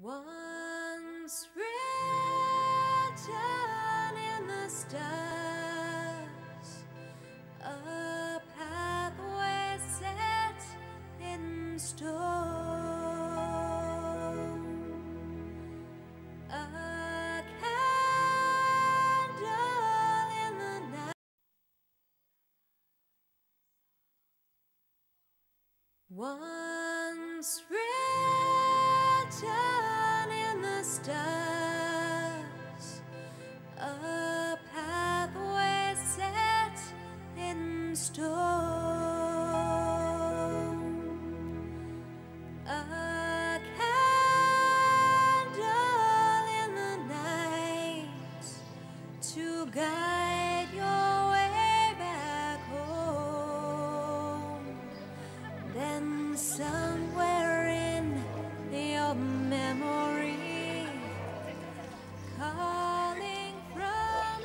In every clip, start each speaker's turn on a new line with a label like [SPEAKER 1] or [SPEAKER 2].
[SPEAKER 1] Once written in the stars, a pathway set in stone, a candle in the night. Once written in the stars, a pathway set in stone, a candle in the night to guide your way back home. Then somewhere in your memory, calling from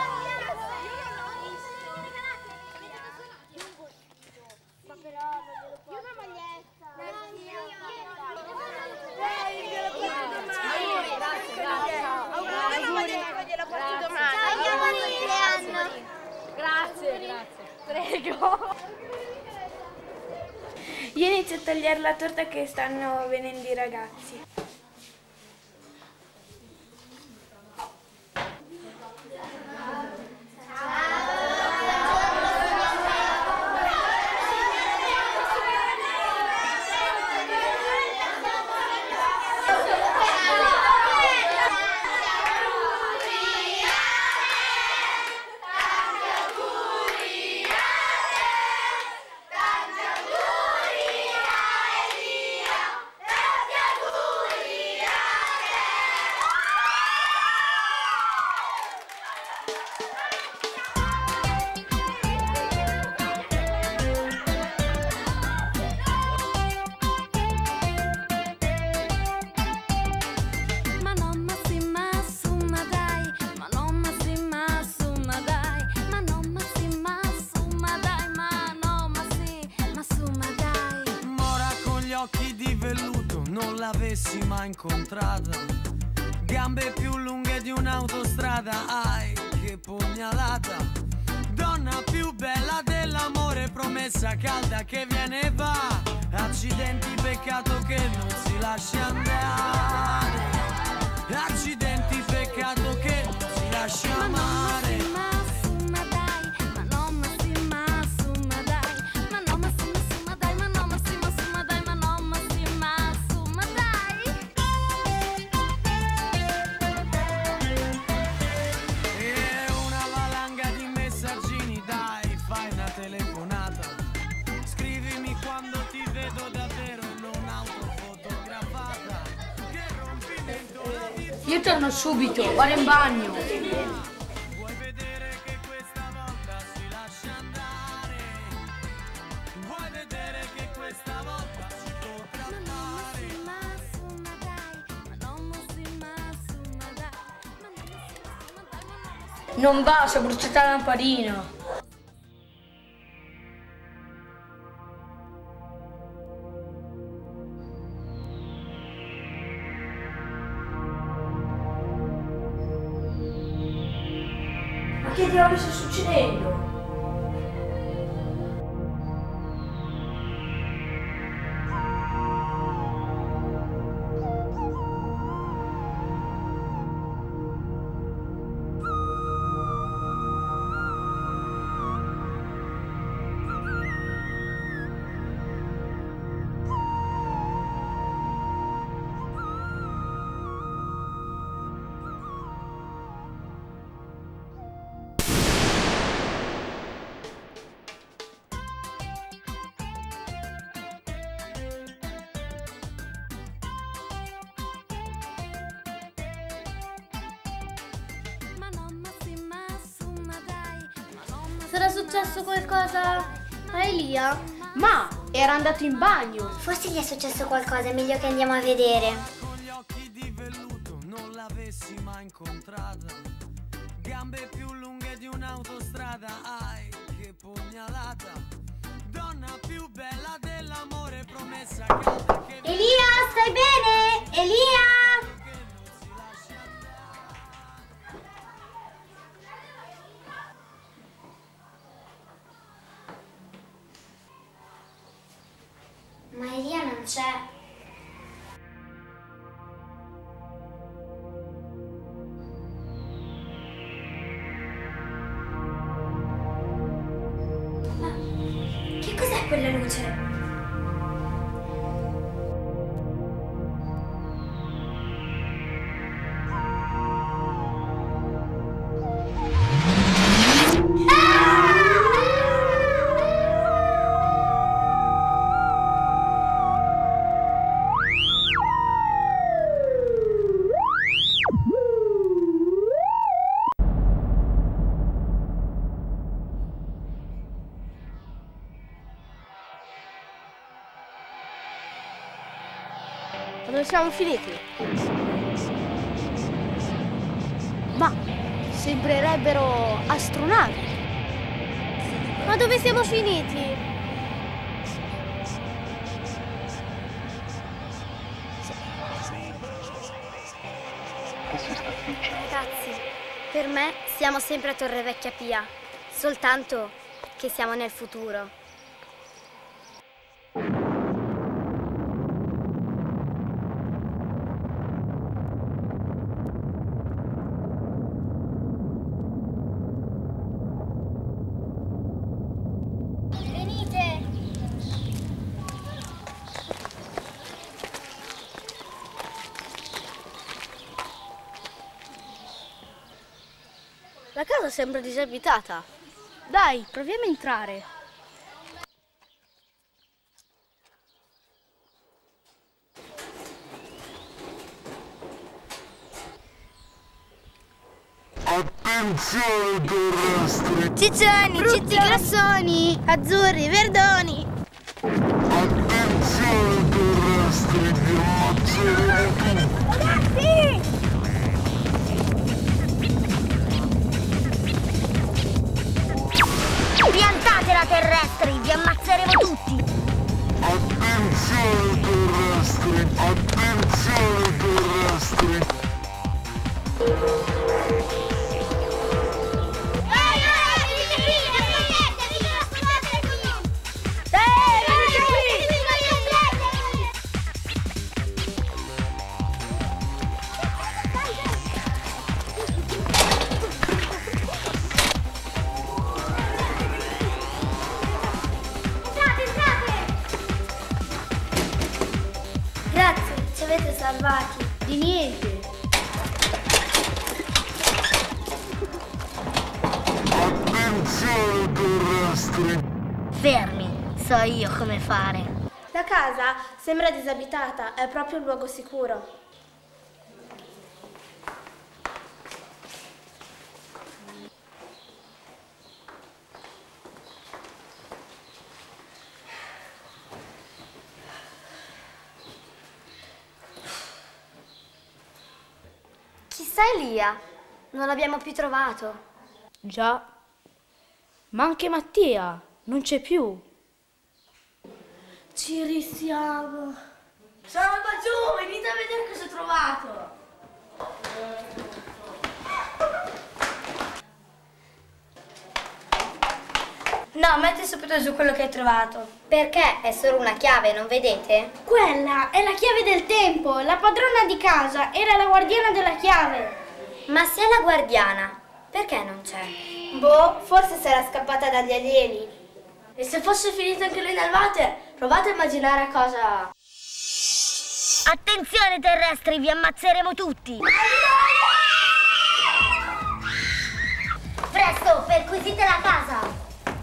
[SPEAKER 2] Grazie, prego.
[SPEAKER 3] Io inizio a tagliare la torta che stanno venendo i ragazzi.
[SPEAKER 4] Occhi di velluto, non l'avessi mai incontrata. Gambe più lunghe di un'autostrada, ai che pugnalata. Donna più bella dell'amore, promessa calda che viene e va. Accidenti, peccato che non si lascia andare. Accidenti, peccato che non si lascia amare. Scrivimi quando ti vedo davvero e non autofotografata. Che rompimento la vita.
[SPEAKER 2] Io torno subito, vado in bagno.
[SPEAKER 4] Vuoi vedere che questa volta si lascia andare? Vuoi vedere che questa volta si potrà fare?
[SPEAKER 2] Non va, si è bruciata la lampadina. Ma che diavolo sta succedendo?
[SPEAKER 5] Sarà successo qualcosa a Elia?
[SPEAKER 2] Ma era andato in bagno.
[SPEAKER 5] Forse gli è successo qualcosa, è meglio che andiamo a vedere.
[SPEAKER 4] Con gli occhi di velluto, non l'avessi mai incontrata. Gambe più lunghe di un'autostrada, ai che pugnalata. Donna più bella dell'amore, promessa calda che...
[SPEAKER 5] Elia, stai bene? Elia! Cos'è quella luce?
[SPEAKER 6] Dove siamo finiti? Ma sembrerebbero astronavi. Ma dove siamo finiti?
[SPEAKER 5] Ragazzi, per me siamo sempre a Torre Vecchia Pia, soltanto che siamo nel futuro.
[SPEAKER 6] La casa sembra disabitata. Dai, proviamo a entrare.
[SPEAKER 7] Attenzione terrestri!
[SPEAKER 5] Ciccioni, cicci grassoni, azzurri, verdoni.
[SPEAKER 7] Attenzione terrestri, vi ammazzeremo tutti!
[SPEAKER 5] Ragazzi! Piantatela terrestri, vi ammazzeremo tutti!
[SPEAKER 7] Attenzione terrestri! Attenzione terrestri!
[SPEAKER 5] Grazie, ci avete salvati.
[SPEAKER 6] Di niente.
[SPEAKER 7] Attenzione terrestri!
[SPEAKER 5] Fermi, so io come fare.
[SPEAKER 2] La casa sembra disabitata, è proprio un luogo sicuro.
[SPEAKER 5] Chissà Elia, non l'abbiamo più trovato.
[SPEAKER 6] Già. Ma anche Mattia non c'è più.
[SPEAKER 2] Ci risiamo.
[SPEAKER 6] Sono qua giù, venite a vedere cosa ho trovato.
[SPEAKER 5] No, metti subito giù quello che hai trovato. Perché? È solo una chiave, non vedete?
[SPEAKER 2] Quella è la chiave del tempo. La padrona di casa era la guardiana della chiave.
[SPEAKER 5] Ma se è la guardiana, perché non c'è?
[SPEAKER 2] Boh, forse sarà scappata dagli alieni.
[SPEAKER 6] E se fosse finita anche lei nel water, provate a immaginare cosa...
[SPEAKER 5] Attenzione terrestri, vi ammazzeremo tutti! Presto, perquisite la casa!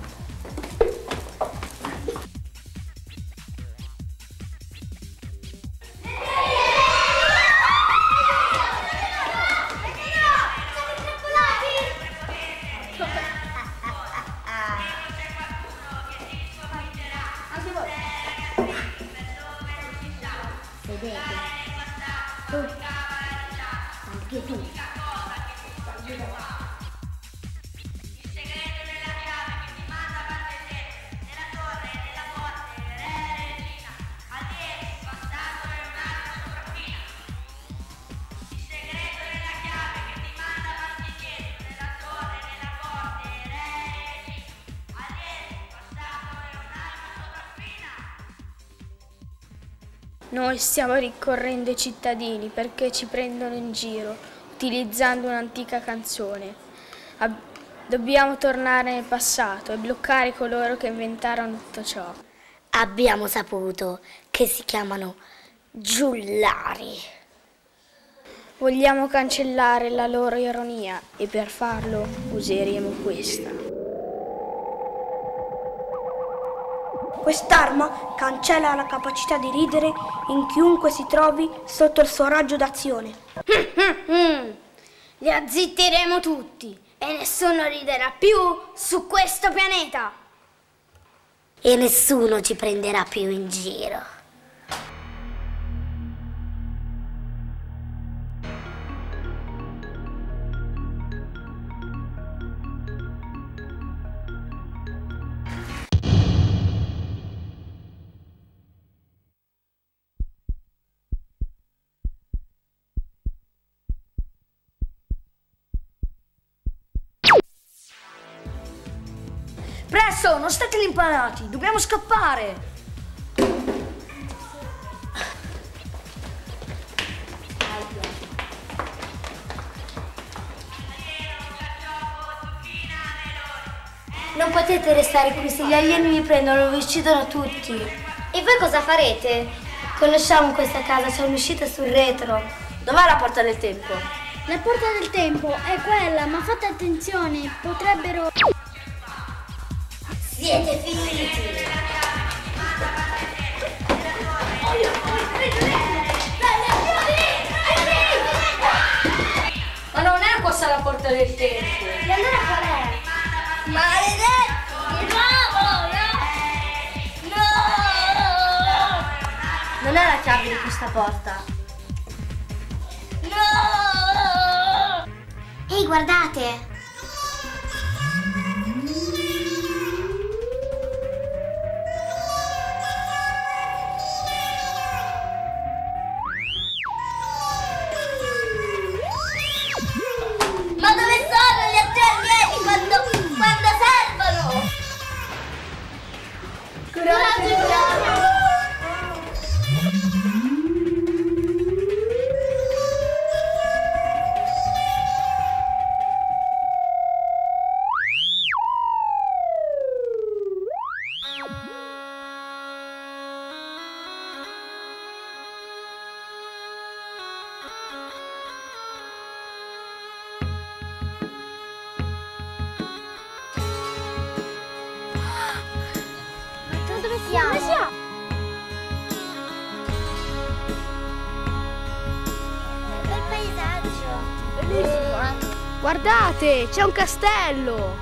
[SPEAKER 3] Noi stiamo rincorrendo i cittadini perché ci prendono in giro, utilizzando un'antica canzone. Dobbiamo tornare nel passato e bloccare coloro che inventarono tutto ciò.
[SPEAKER 8] abbiamo saputo che si chiamano giullari.
[SPEAKER 3] Vogliamo cancellare la loro ironia e per farlo useremo questa.
[SPEAKER 2] Quest'arma cancella la capacità di ridere in chiunque si trovi sotto il suo raggio d'azione.
[SPEAKER 6] Li azzittiremo tutti e nessuno riderà più su questo pianeta.
[SPEAKER 8] E nessuno ci prenderà più in giro.
[SPEAKER 6] Presto, non state lì impanati, dobbiamo scappare.
[SPEAKER 8] Non potete restare qui, se gli alieni vi prendono vi uccidono tutti.
[SPEAKER 5] E voi cosa farete?
[SPEAKER 8] Conosciamo questa casa, c'è un'uscita sul retro.
[SPEAKER 6] Dov'è la porta del tempo?
[SPEAKER 2] La porta del tempo è quella, ma fate attenzione, potrebbero...
[SPEAKER 8] Siete finiti!
[SPEAKER 6] Ma non è questa la porta del tempo.
[SPEAKER 8] E allora qual è?
[SPEAKER 6] Maledetti! No! Non è la chiave di questa porta.
[SPEAKER 5] No! Ehi, guardate!
[SPEAKER 6] Ma dove sono gli altri alieni quando servono? Coraggio,
[SPEAKER 5] Dove siamo? Bel paesaggio.
[SPEAKER 6] Bellissimo, eh? Guardate, c'è un castello.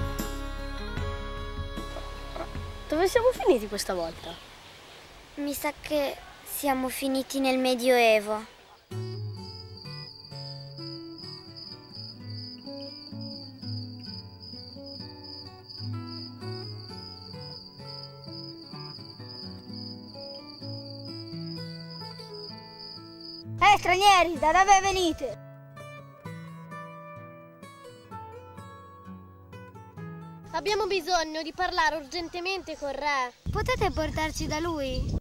[SPEAKER 6] Dove siamo finiti questa volta?
[SPEAKER 5] Mi sa che siamo finiti nel Medioevo.
[SPEAKER 2] Stranieri, da dove venite?
[SPEAKER 9] Abbiamo bisogno di parlare urgentemente con Re.
[SPEAKER 5] Potete portarci da lui?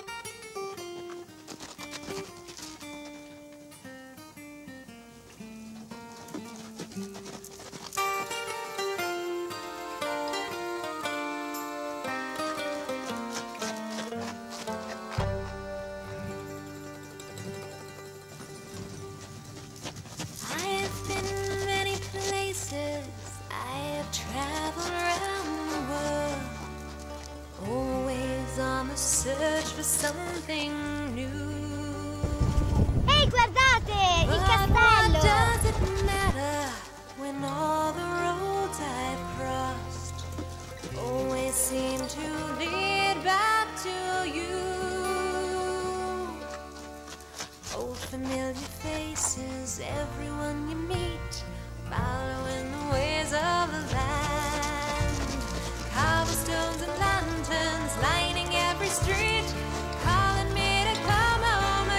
[SPEAKER 1] I've been many places, I have traveled around the world, always on the search for something new.
[SPEAKER 5] Ehi, guardate! Il
[SPEAKER 1] But
[SPEAKER 5] castello!
[SPEAKER 1] what does it matter when all the roads I've crossed always seem to lead back to you? Old familiar faces, everyone you meet, following the ways of the land. Cobblestones and lanterns lining every street, calling me to come home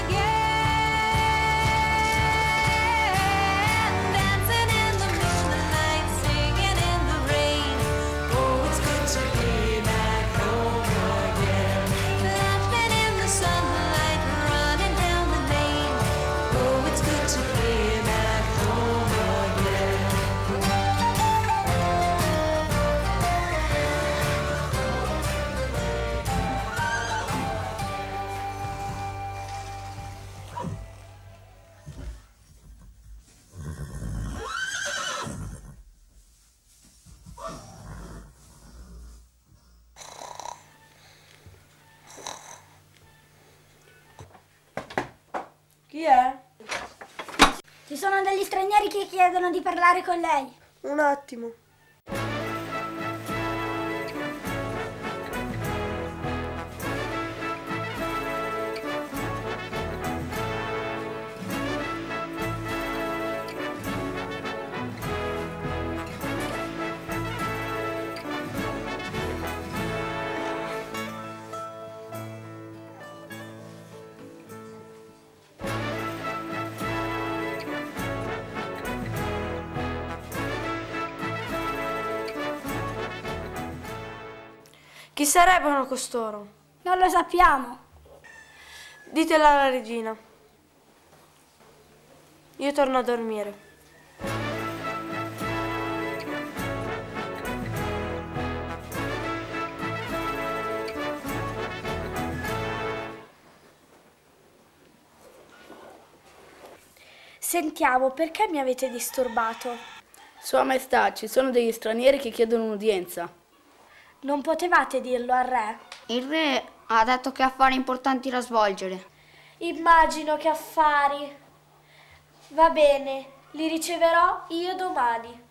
[SPEAKER 1] again. Dancing in the moonlight, singing in the rain. Oh, it's good to be back home again. Laughing in the sunlight, running down the lane. Oh, it's good to be back home again.
[SPEAKER 8] Ci sono degli stranieri che chiedono di parlare con lei.
[SPEAKER 10] Un attimo. Chi sarebbero costoro?
[SPEAKER 8] Non lo sappiamo.
[SPEAKER 10] Ditela alla regina. Io torno a dormire.
[SPEAKER 2] Sentiamo, perché mi avete disturbato?
[SPEAKER 6] Sua Maestà, ci sono degli stranieri che chiedono un'udienza.
[SPEAKER 2] Non potevate dirlo al re?
[SPEAKER 11] Il re ha detto che ha affari importanti da svolgere.
[SPEAKER 2] Immagino che affari. Va bene, li riceverò io domani.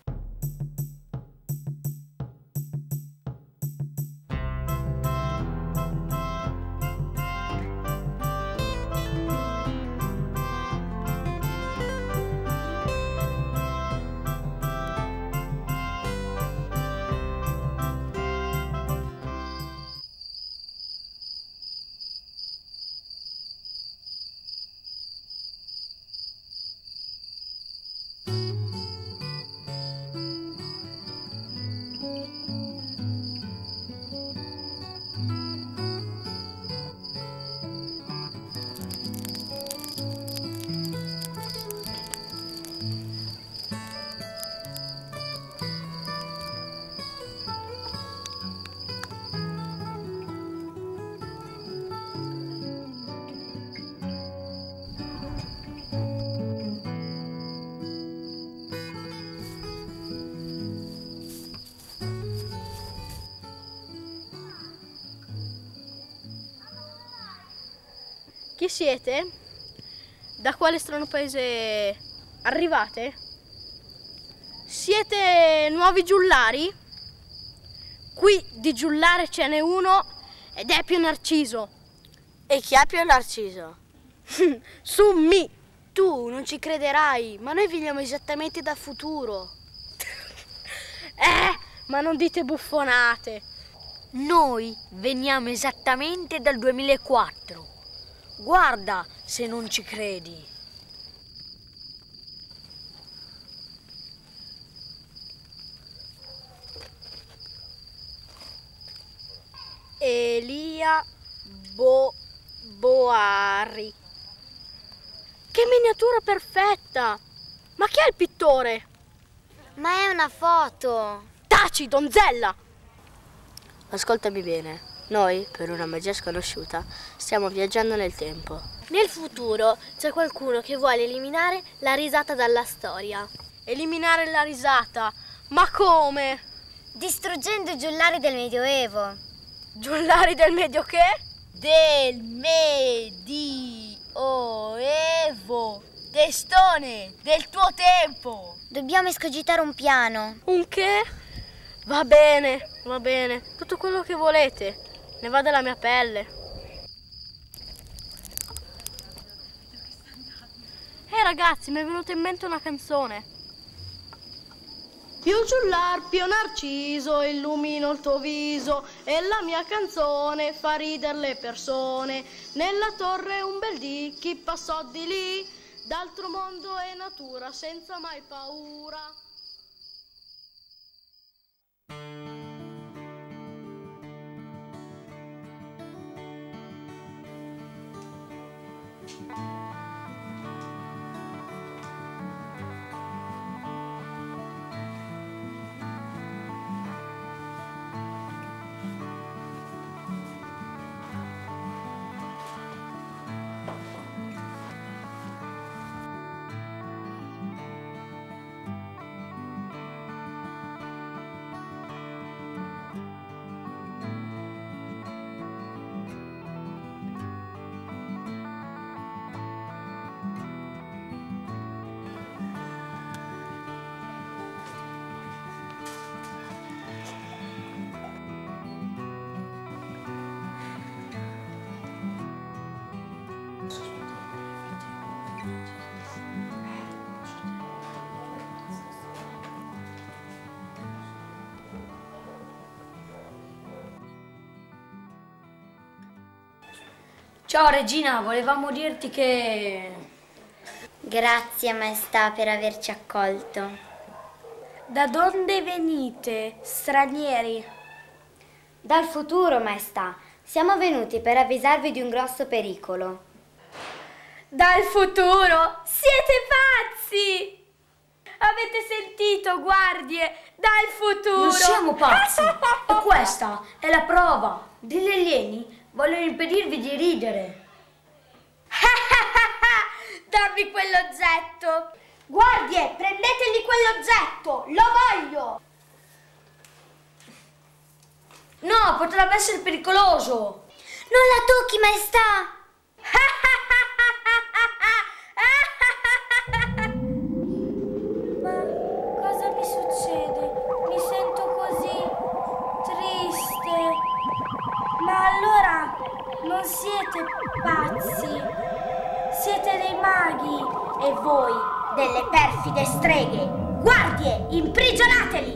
[SPEAKER 6] Chi siete? Da quale strano paese arrivate? Siete nuovi giullari? Qui di giullare ce n'è uno ed è Pio Narciso.
[SPEAKER 10] E chi è Pio Narciso?
[SPEAKER 6] Su mi! Tu non ci crederai, ma noi veniamo esattamente dal futuro. Ma non dite buffonate.
[SPEAKER 12] Noi veniamo esattamente dal 2004. Guarda se non ci credi.
[SPEAKER 6] Elia Boari. Che miniatura perfetta! Ma chi è il pittore?
[SPEAKER 5] Ma è una foto.
[SPEAKER 6] Taci, donzella!
[SPEAKER 10] Ascoltami bene. Noi, per una magia sconosciuta, stiamo viaggiando nel tempo.
[SPEAKER 9] Nel futuro c'è qualcuno che vuole eliminare la risata dalla storia.
[SPEAKER 6] Eliminare la risata? Ma come?
[SPEAKER 5] Distruggendo i giullari del Medioevo.
[SPEAKER 6] Giullari del Medio che?
[SPEAKER 12] Del Medioevo. Testone, del tuo tempo.
[SPEAKER 5] Dobbiamo escogitare un piano.
[SPEAKER 6] Un che? Va bene, tutto quello che volete. Ne va della mia pelle. Ragazzi, mi è venuta in mente una canzone. Pio giullar, Pio Narciso, illumino il tuo viso e la mia canzone fa ridere le persone. Nella torre un bel dì, chi passò di lì, d'altro mondo e natura senza mai paura.
[SPEAKER 10] Ciao Regina, volevamo dirti che...
[SPEAKER 5] Grazie maestà per averci accolto.
[SPEAKER 3] Da dove venite, stranieri?
[SPEAKER 5] Dal futuro maestà, siamo venuti per avvisarvi di un grosso pericolo.
[SPEAKER 3] Dal futuro? Siete pazzi! Avete sentito, guardie? Dal futuro!
[SPEAKER 10] Non siamo pazzi! E questa è la prova! Degli alieni vogliono impedirvi di ridere!
[SPEAKER 2] Dammi quell'oggetto! Guardie, prendeteli quell'oggetto! Lo voglio!
[SPEAKER 10] No, potrebbe essere pericoloso!
[SPEAKER 5] Non la tocchi, maestà!
[SPEAKER 3] Ma cosa mi succede? Mi sento così triste. Ma allora non siete pazzi, siete dei maghi
[SPEAKER 2] E voi, delle perfide streghe! Guardie, imprigionateli!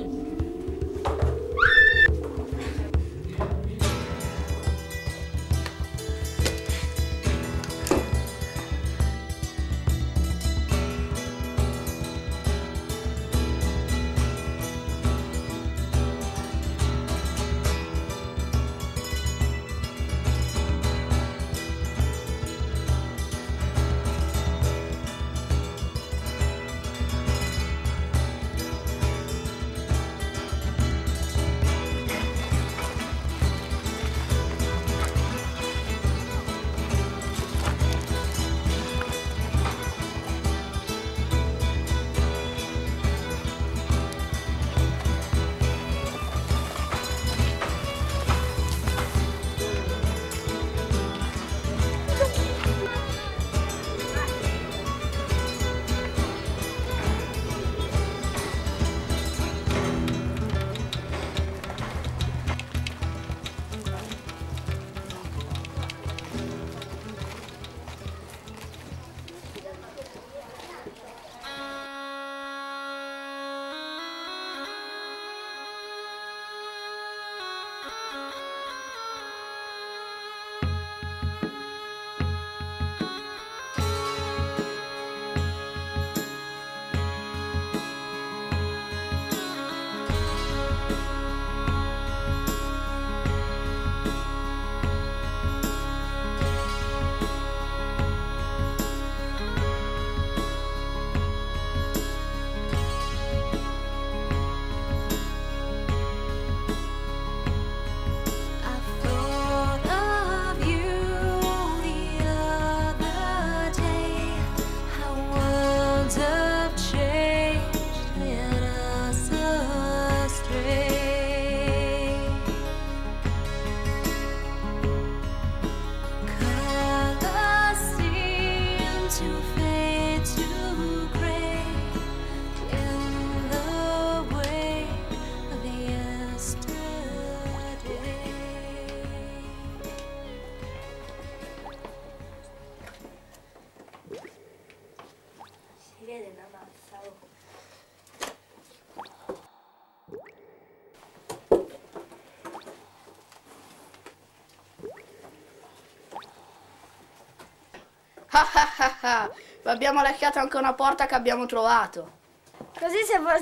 [SPEAKER 6] Vi abbiamo lasciato anche una porta che abbiamo trovato.
[SPEAKER 3] Così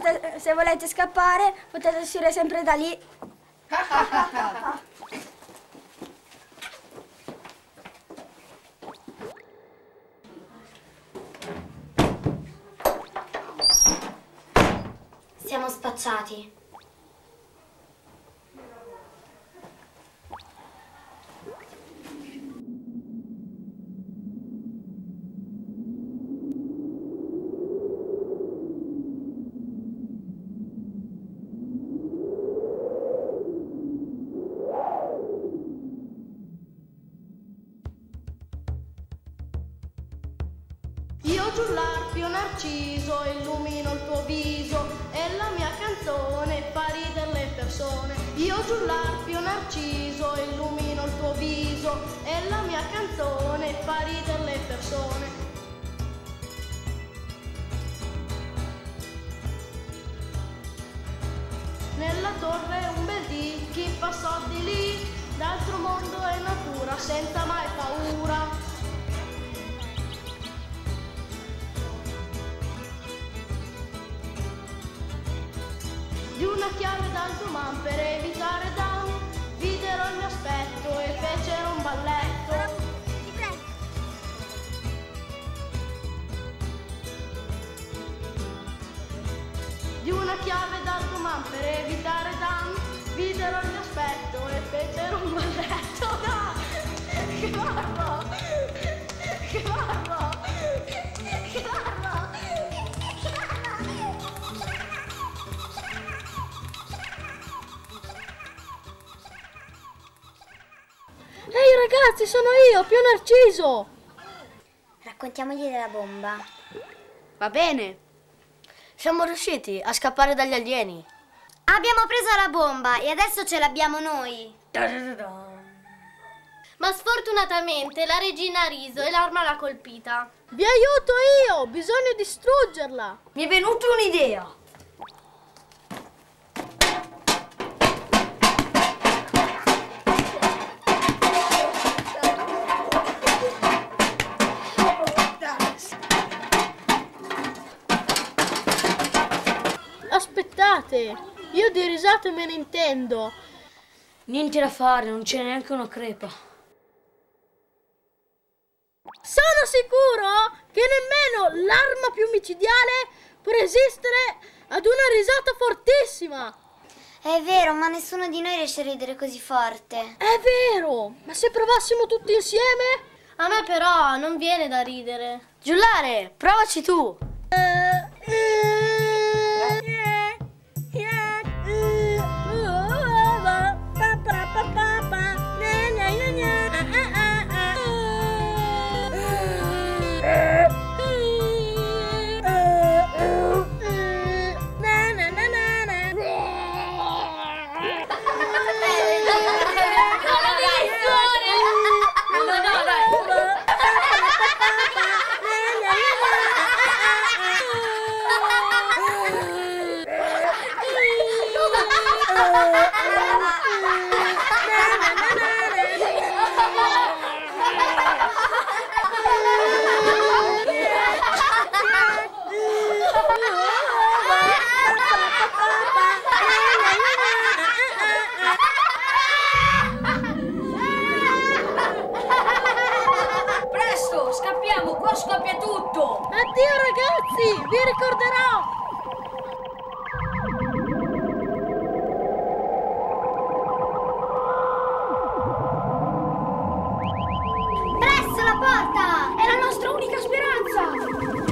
[SPEAKER 3] se volete scappare potete uscire sempre da lì.
[SPEAKER 5] Siamo spacciati.
[SPEAKER 6] Io Giullarpio Narciso illumino il tuo viso e la mia canzone fa ridere le persone. Io Giullarpio Narciso illumino il tuo viso e la mia canzone fa ridere le persone. torre un bel dì, chi passò di lì, d'altro mondo e natura, senza mai paura. Di una chiave d'alto man per evitare danni, videro il mio aspetto e fecero un balletto. Di una chiave d'alto man per evitare danni, videro il mio aspetto e fecero un balletto. No! Che barbo! Che barbo! Che barbo! Ehi ragazzi, sono io, Pio Narciso!
[SPEAKER 8] Raccontiamogli della bomba.
[SPEAKER 10] Va bene. Siamo riusciti a scappare dagli alieni.
[SPEAKER 8] Abbiamo preso la bomba e adesso ce l'abbiamo noi.
[SPEAKER 9] Ma sfortunatamente la regina ha riso e l'arma l'ha colpita.
[SPEAKER 6] Vi aiuto io, bisogna distruggerla.
[SPEAKER 10] Mi è venuta un'idea.
[SPEAKER 6] Aspettate, io di risate me ne intendo.
[SPEAKER 10] Niente da fare, non c'è neanche una crepa.
[SPEAKER 6] Sono sicuro che nemmeno l'arma più micidiale può resistere ad una risata fortissima.
[SPEAKER 8] È vero, ma nessuno di noi riesce a ridere così forte.
[SPEAKER 6] È vero, ma se provassimo tutti insieme?
[SPEAKER 9] A me però non viene da ridere.
[SPEAKER 10] Giullare, provaci tu.
[SPEAKER 12] Presto, scappiamo, qua scoppia tutto.
[SPEAKER 6] Addio ragazzi, vi ricorderò.
[SPEAKER 8] Presto la porta!
[SPEAKER 2] È la nostra unica speranza!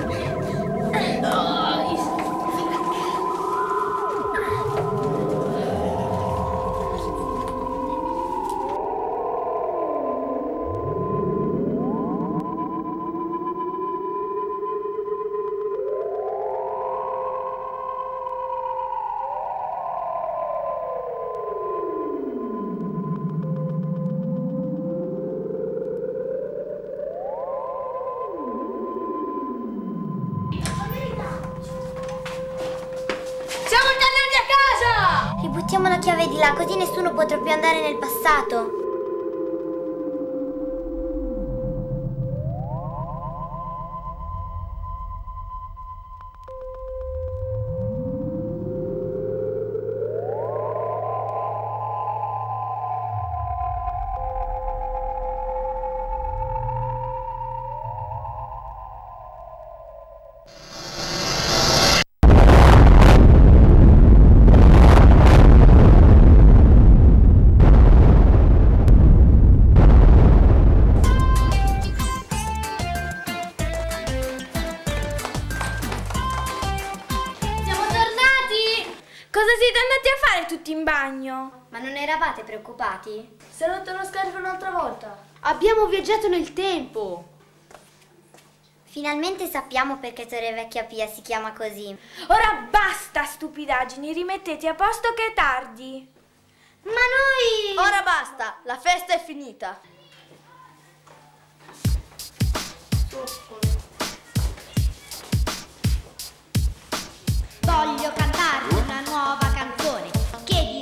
[SPEAKER 8] Buttiamo la chiave di là, così nessuno potrà più andare nel passato.
[SPEAKER 3] Cosa siete andati a fare tutti in bagno?
[SPEAKER 8] Ma non eravate preoccupati?
[SPEAKER 6] Si è rotto lo scarico un'altra volta.
[SPEAKER 10] Abbiamo viaggiato nel tempo.
[SPEAKER 8] Finalmente sappiamo perché Torre Vecchia Pia si chiama così.
[SPEAKER 3] Ora basta stupidaggini, rimettete a posto che è tardi.
[SPEAKER 8] Ma noi...
[SPEAKER 10] Ora basta, la festa è finita.
[SPEAKER 8] Voglio cantarvi una nuova canzone che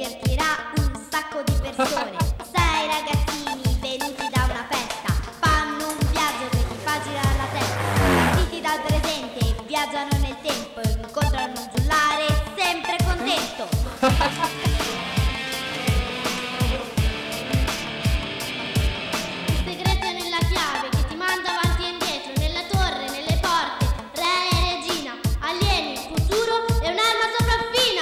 [SPEAKER 13] viaggiano nel tempo e incontrano un giullare sempre contento.
[SPEAKER 9] Il segreto è nella chiave che ti manda avanti e indietro, nella torre, nelle porte, re e regina, alieni, futuro e un'arma sopraffina.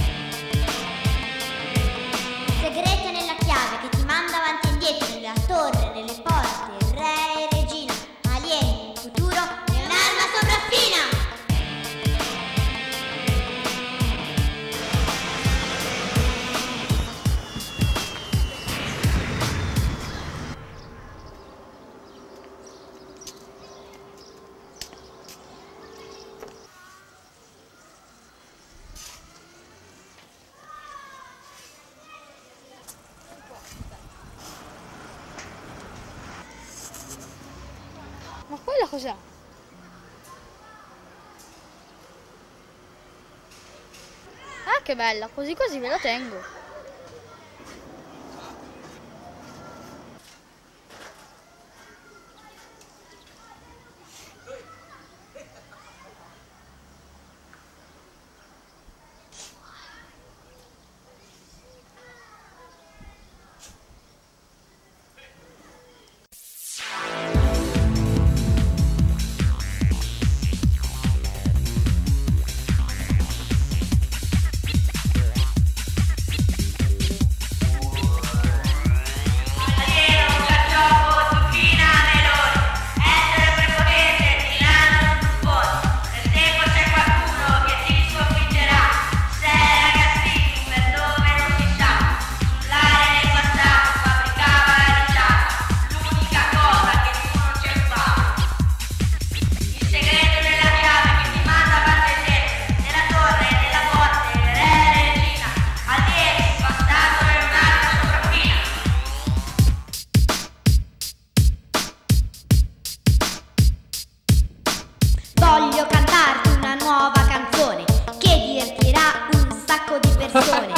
[SPEAKER 13] Il segreto è nella chiave che ti manda avanti e indietro, nella torre, nelle porte, re e regina, alieni, futuro e un'arma sopraffina.
[SPEAKER 3] Ma quella cos'è? Ah, che bella, così così me la tengo.
[SPEAKER 13] Voglio cantarti una nuova canzone che divertirà un sacco di persone.